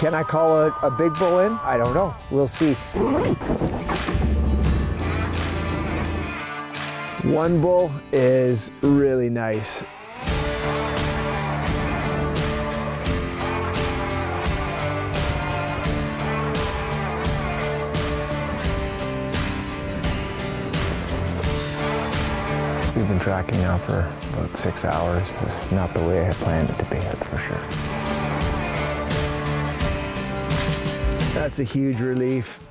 Can I call a big bull in? I don't know. We'll see. One bull is really nice. We've been tracking now for about 6 hours. This is not the way I had planned it to be, that's for sure. That's a huge relief.